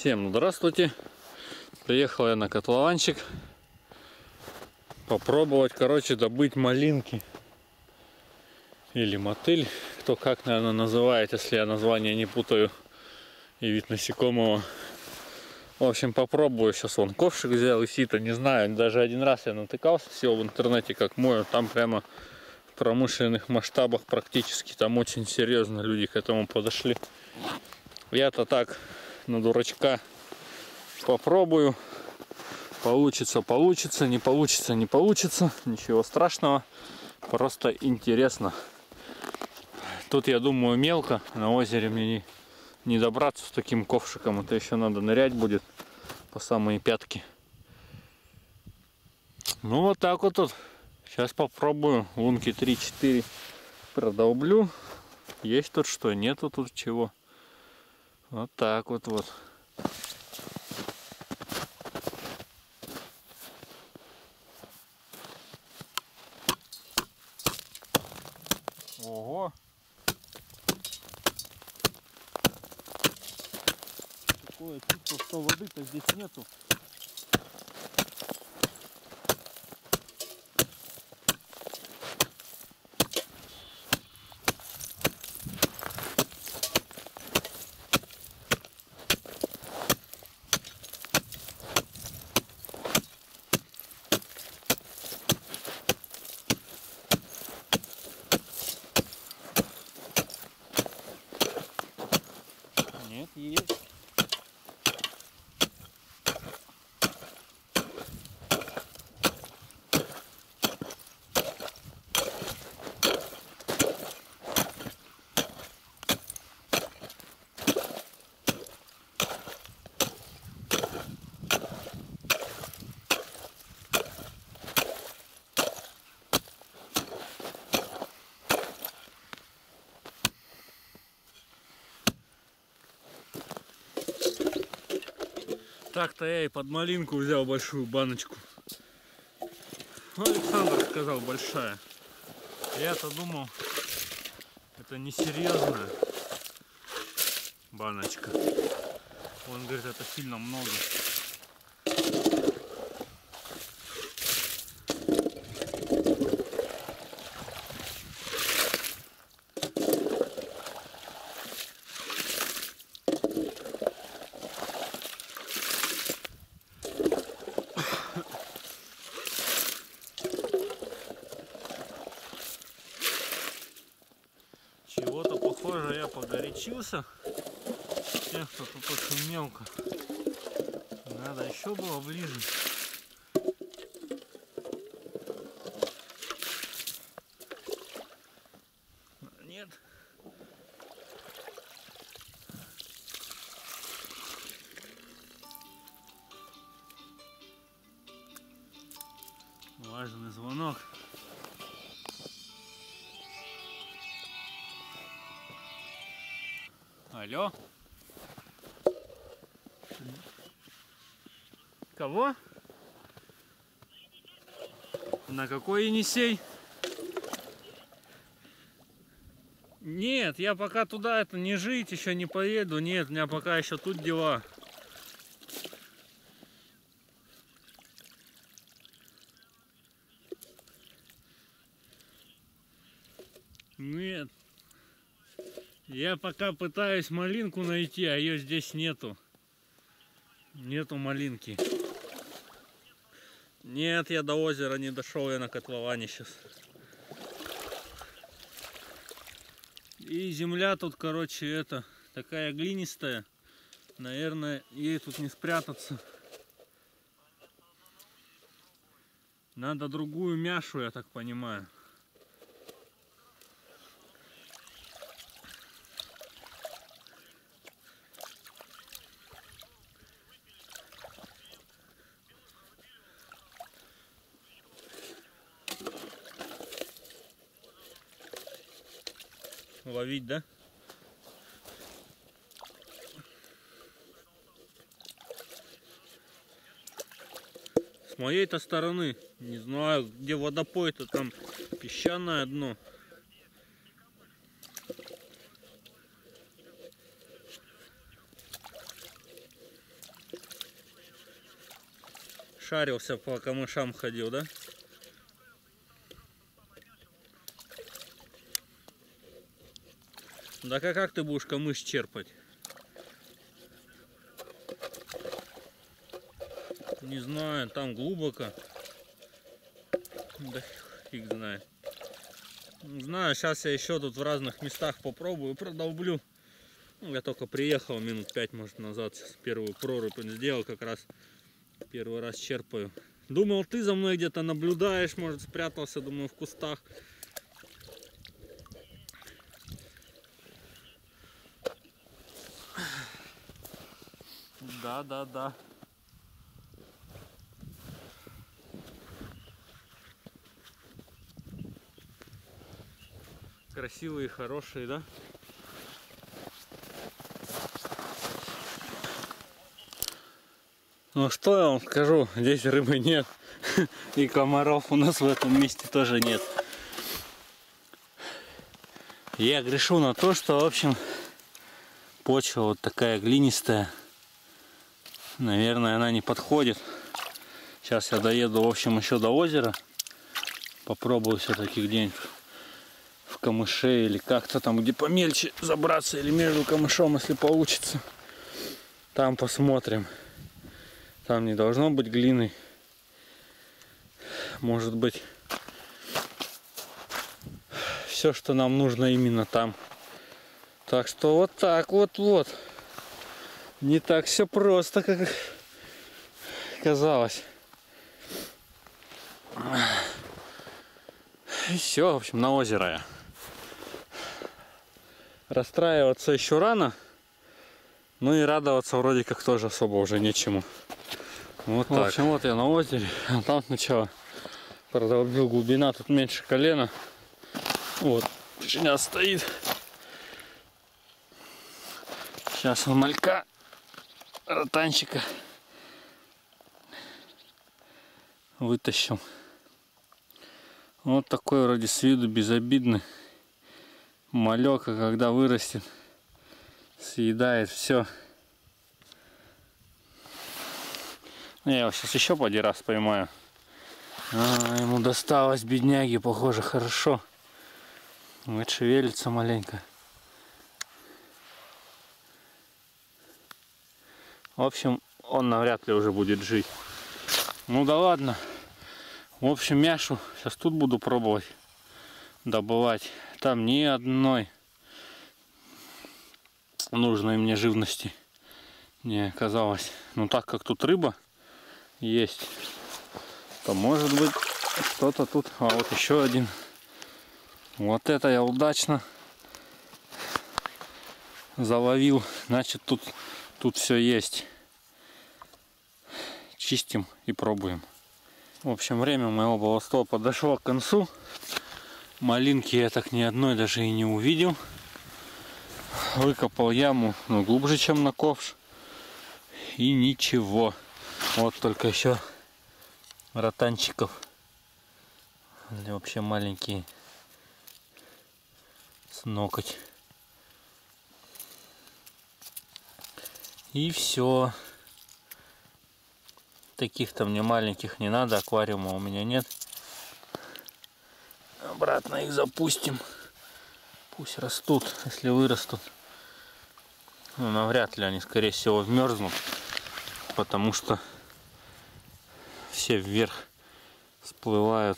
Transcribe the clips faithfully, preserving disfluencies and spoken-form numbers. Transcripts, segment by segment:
Всем здравствуйте! Приехал я на котлованчик попробовать, короче, добыть малинки или мотыль, кто как, наверное, называет, если я название не путаю, и вид насекомого. В общем, попробую. Сейчас вон ковшик взял и сито, не знаю, даже один раз я натыкался всего в интернете, как мою, там прямо в промышленных масштабах практически, там очень серьезно люди к этому подошли. Я-то так, на дурачка, попробую. Получится, получится, не получится, не получится. Ничего страшного. Просто интересно. Тут, я думаю, мелко. На озере мне не, не добраться с таким ковшиком. Это еще надо нырять будет по самые пятки. Ну, вот так вот тут. Сейчас попробую. Лунки три-четыре продолблю. Есть тут что? Нету тут чего. Вот так вот вот. Ого! Такое чувство, что воды-то здесь нету. Нет, есть. Так-то я и под малинку взял большую баночку. Ну, Александр сказал, большая. Я-то думал, это несерьезная баночка. Он говорит, это сильно много. Чего-то похоже я погорячился. Тех, кто тут очень мелко. Надо еще было ближе. Нет. Важный звонок. Алло? Кого? На какой Енисей? Нет, я пока туда это не жить, еще не поеду. Нет, у меня пока еще тут дела. Нет. Я пока пытаюсь малинку найти, а ее здесь нету. Нету малинки. Нет, я до озера не дошел, я на котловане сейчас. И земля тут, короче, это такая глинистая. Наверное, ей тут не спрятаться. Надо другую мяшу, я так понимаю. Ловить, да? С моей-то стороны, не знаю, где водопой-то, там песчаное дно. Шарился, по камышам ходил, да? Да как, как ты будешь камыш черпать? Не знаю, там глубоко. Да фиг знает. Не знаю, сейчас я еще тут в разных местах попробую, продолблю. Ну, я только приехал минут пять, может, назад. Сейчас первую прорубь сделал, как раз первый раз черпаю. Думал, ты за мной где-то наблюдаешь, может, спрятался, думаю, в кустах. Да, да, да. Красивые, хорошие, да? Ну что я вам скажу, здесь рыбы нет. И комаров у нас в этом месте тоже нет. Я грешу на то, что, в общем, почва вот такая глинистая. Наверное, она не подходит. Сейчас я доеду, в общем, еще до озера. Попробую все-таки где-нибудь в камыше или как-то там, где помельче забраться, или между камышом, если получится. Там посмотрим. Там не должно быть глины. Может быть, все, что нам нужно, именно там. Так что вот так вот вот. Не так все просто, как казалось. И все, в общем, на озеро я. Расстраиваться еще рано. Ну и радоваться вроде как тоже особо уже нечему. Вот так. В общем, вот я на озере. А там сначала продолбил, глубина тут меньше колена. Вот, шиня стоит. Сейчас он малька, ротанчика вытащил. Вот такой вроде с виду безобидный малек, а когда вырастет, съедает все. Я его сейчас еще поди раз поймаю. А, ему досталось, бедняги, похоже, хорошо. Вот шевелится маленько. В общем, он навряд ли уже будет жить. Ну да ладно. В общем, мяшу сейчас тут буду пробовать добывать. Там ни одной нужной мне живности не оказалось. Но так как тут рыба есть, то может быть что-то тут. А вот еще один. Вот это я удачно заловил. Значит, тут, тут все есть. Чистим и пробуем. В общем, время моего баловства подошло к концу. Малинки я так ни одной даже и не увидел. Выкопал яму, ну, глубже, чем на ковш. И ничего. Вот только еще ротанчиков. Или вообще маленькие. С ноготь. И все. Таких-то мне маленьких не надо, аквариума у меня нет. Обратно их запустим. Пусть растут, если вырастут. Ну, навряд ли они, скорее всего, вмерзнут, потому что все вверх всплывают.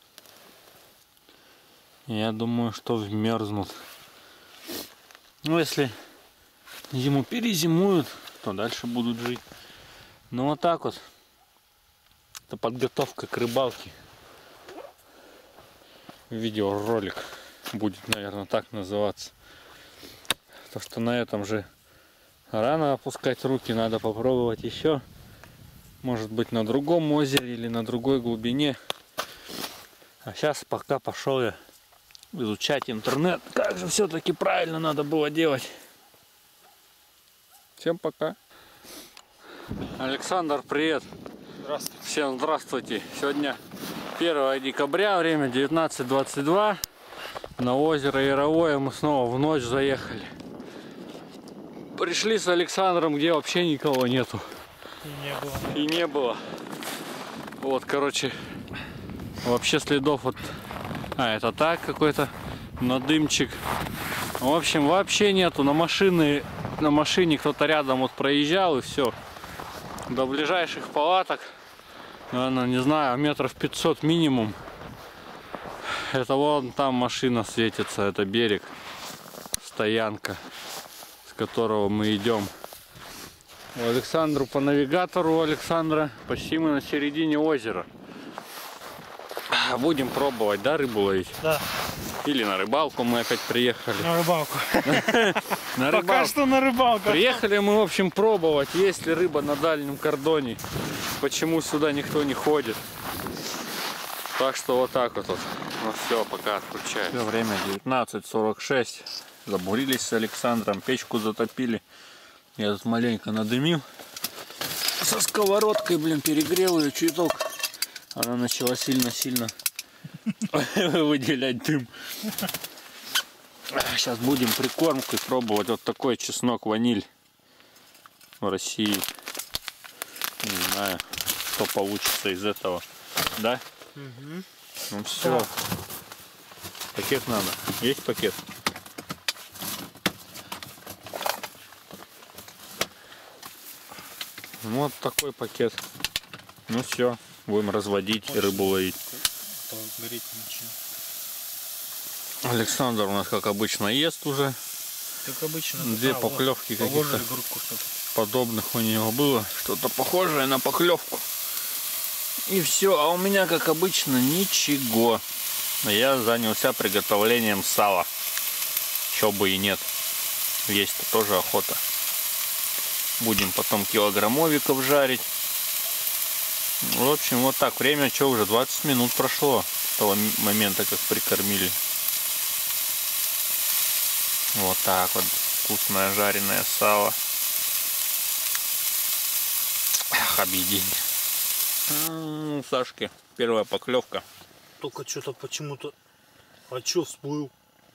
Я думаю, что вмерзнут. Ну, если зиму перезимуют, то дальше будут жить. Ну, вот так вот. Это подготовка к рыбалке. Видеоролик будет, наверное, так называться. То, что на этом же рано опускать руки, надо попробовать еще. Может быть, на другом озере или на другой глубине. А сейчас пока пошел я изучать интернет. Как же все-таки правильно надо было делать. Всем пока. Александр, привет. Здравствуйте. Всем здравствуйте. Сегодня первое декабря, время девятнадцать двадцать два. На озеро Яровое мы снова в ночь заехали. Пришли с Александром, где вообще никого нету. И не было. И не было. Вот, короче, вообще следов вот... А, это так какой-то надымчик. В общем, вообще нету. На машины, на машине кто-то рядом вот проезжал и все. До ближайших палаток, наверное, не знаю, метров пятьсот минимум. Это вон там машина светится, это берег, стоянка, с которого мы идем. У Александру по навигатору, у Александра почти мы на середине озера. Будем пробовать, да, рыбу ловить? Да. Или на рыбалку мы опять приехали. На рыбалку. На Пока рыбалку. что на рыбалку. Приехали мы, в общем, пробовать, есть ли рыба на дальнем кордоне. Почему сюда никто не ходит. Так что вот так вот. вот. Ну все, пока отключаю. Все, время девятнадцать сорок шесть. Забурились с Александром, печку затопили. Я тут маленько надымил. Со сковородкой, блин, перегрел ее чуток. Она начала сильно-сильно выделять дым. Сейчас будем прикормкой пробовать. Вот такой чеснок ваниль в России. Не знаю, что получится из этого. Да? Угу. Ну все. Да. Пакет надо. Есть пакет? Вот такой пакет. Ну все. Будем разводить и рыбу ловить. Александр у нас, как обычно, ест уже. Как обычно. Две да, поклевки вот, каких-то подобных у него было. Что-то похожее на поклевку. И все. А у меня, как обычно, ничего. Я занялся приготовлением сала. Чё бы и нет. Есть-то тоже охота. Будем потом килограммовиков жарить. В общем, вот так. Время что, уже двадцать минут прошло с того момента, как прикормили. Вот так вот. Вкусное жареное сало. Ах, объедение. М-м, Сашки, первая поклевка. Только что-то почему-то... А чё всплыл?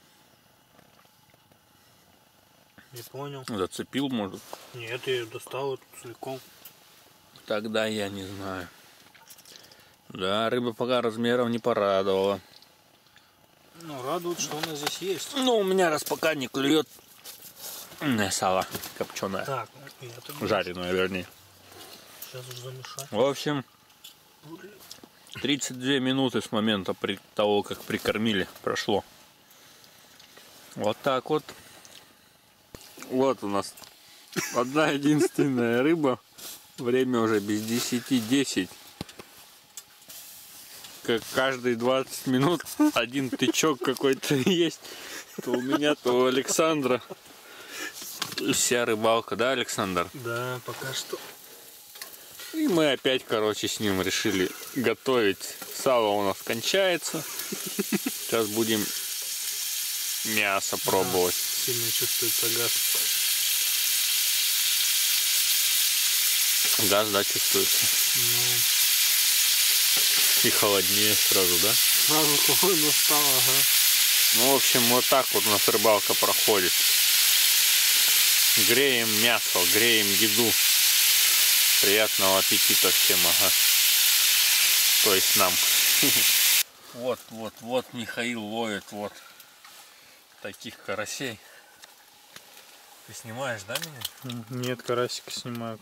Не понял. Зацепил, может? Нет, я ее достал эту целиком. Тогда я не знаю. Да, рыба пока размером не порадовала. Ну, радует, что она здесь есть. Ну, у меня раз пока не клюет сало копченое. Так, это жареное, вернее. Сейчас уже замешать. В общем, тридцать две минуты с момента при... того, как прикормили, прошло. Вот так вот. Вот у нас одна единственная рыба. Время уже без десяти десять. Как каждые двадцать минут один тычок какой-то есть. То у меня, то у Александра. И вся рыбалка, да, Александр? Да, пока что. И мы опять, короче, с ним решили готовить. Сало у нас кончается. Сейчас будем мясо пробовать. Да, сильно чувствуется газ. Газ, да, чувствуется? Ну... И холоднее сразу, да? Сразу холодно стало, ага. Ну, в общем, вот так вот у нас рыбалка проходит. Греем мясо, греем еду. Приятного аппетита всем, ага. То есть нам. Вот, вот, вот Михаил ловит вот таких карасей. Ты снимаешь, да, меня? Нет, карасика снимаю.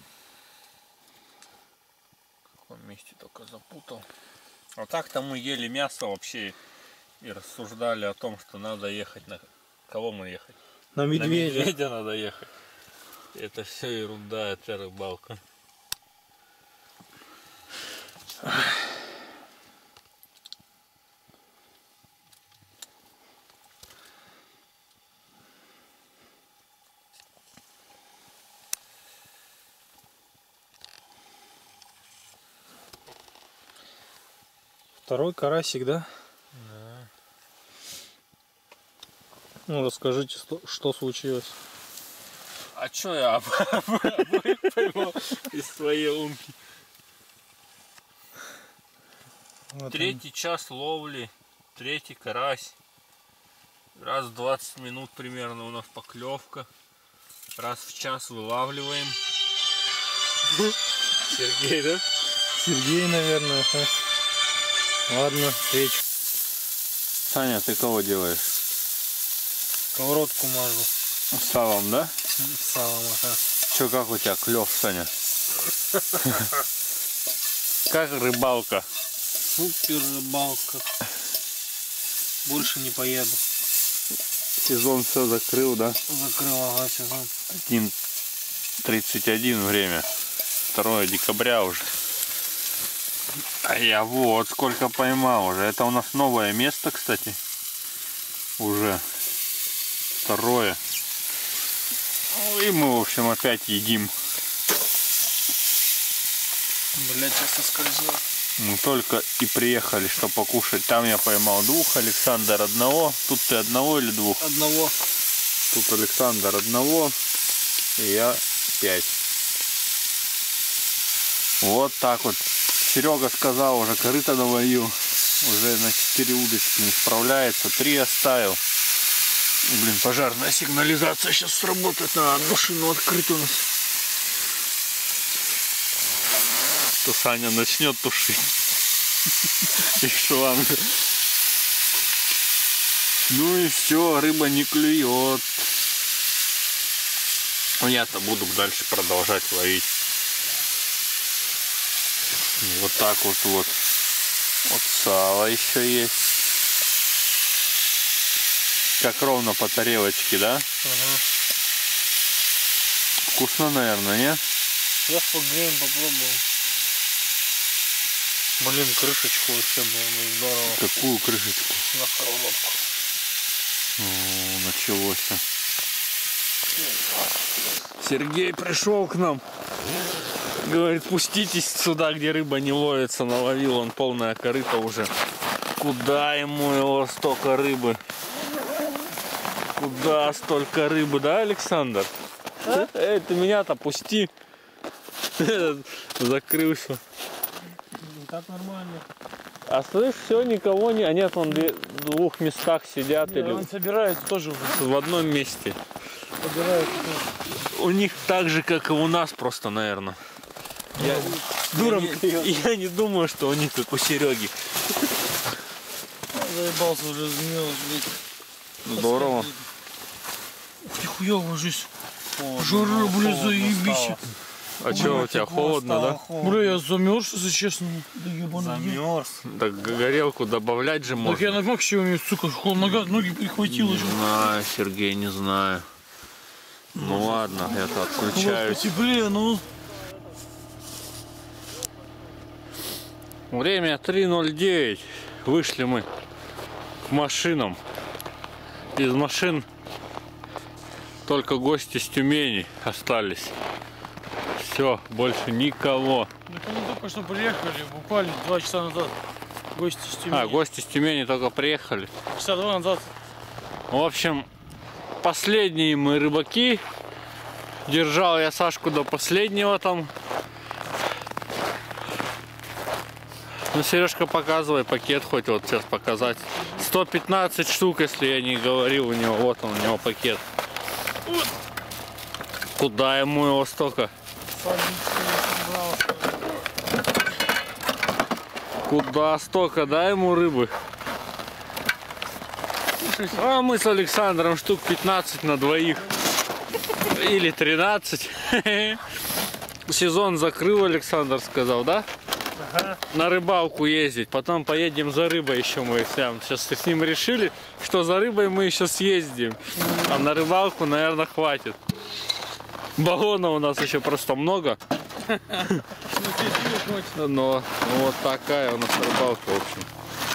В каком месте только запутал. А так-то мы ели мясо вообще и рассуждали о том, что надо ехать на... Кого мы ехать? На медведя. На медведя надо ехать. Это все ерунда, это рыбалка. Второй карасик, да? Да. Ну, расскажите, что, что случилось. А чё я поймал из своей лунки? Вот Третий он. Час ловли, третий карась. Раз в двадцать минут примерно у нас поклевка. Раз в час вылавливаем. Сергей, да? Сергей, наверное. Ага. Ладно, речь. Саня, ты кого делаешь? Сковородку мажу. Салом, да? Салом, ага. Че, как у тебя клев, Саня? Как рыбалка? Супер рыбалка. Больше не поеду. Сезон все закрыл, да? Закрыл, ага, сезон. один тридцать один время. второе декабря уже. А я вот сколько поймал уже. Это у нас новое место, кстати. Уже. Второе. Ну, и мы, в общем, опять едим. Блять, сейчас соскользнул. Мы только и приехали, что покушать. Там я поймал двух, Александр одного. Тут ты одного или двух? Одного. Тут Александр одного. И я пять. Вот так вот. Серега сказал, уже корыто наловил. Уже на четыре удочки не справляется. Три оставил. Блин, пожарная сигнализация сейчас сработает. Надо машину открыть у нас. То Саня начнет тушить. И шланг. Ну и все, рыба не клюет. Я-то буду дальше продолжать ловить. Вот так вот вот. Вот сало еще есть. Как ровно по тарелочке, да? Ага. Вкусно, наверное, не? Сейчас погреем, попробуем. Блин, крышечку вообще было бы здорово. Какую крышечку? На сковородку. О, началось. Сергей пришел к нам. Говорит, пуститесь сюда, где рыба не ловится. Наловил он полное корыто уже. Куда ему его столько рыбы? Куда столько рыбы, да, Александр? А? Эй, ты меня-то пусти. Закрылся. Так нормально. А слышь, все, никого не... А нет, он в двух местах сидят. Нет, или он собирается тоже в одном месте. собирается тоже. У них так же, как и у нас, просто, наверное. Я, Дуром я, не, я не думаю, что у них как у Сереги. Заебался уже, змеилась, блядь. Здорово. Ты хуёво жизнь. Жара, блядь, заебись. А что, у тебя холодно, да? Холодно. Бля, я замерз, если честно. Да ебаный день. Замерз. Так горелку добавлять же можно. Так я на максимуме, сука, хол- нога, ноги прихватило. Не знаю, Сергей, не знаю. Ну ладно, я-то отключаюсь. Потеплее, ну. Время три ноль девять. Вышли мы к машинам. Из машин только гости с Тюмени остались. Все, больше никого. Так они только что приехали, буквально два часа назад. Гости с Тюмени. А, гости с Тюмени только приехали. Часа два назад. В общем, последние мы рыбаки. Держал я Сашку до последнего там. Ну, Сережка, показывай пакет хоть вот сейчас показать. сто пятнадцать штук, если я не говорил у него. Вот он, у него пакет. Вот. Куда ему его столько? Куда столько, да, ему рыбы? А мы с Александром штук пятнадцать на двоих. Или тринадцать. Сезон закрыл, Александр сказал, да? Ага. На рыбалку ездить. Потом поедем за рыбой еще мы сейчас с ним решили, что за рыбой мы еще съездим. А на рыбалку, наверное, хватит. Баллона у нас еще просто много. Но вот такая у нас рыбалка, в общем.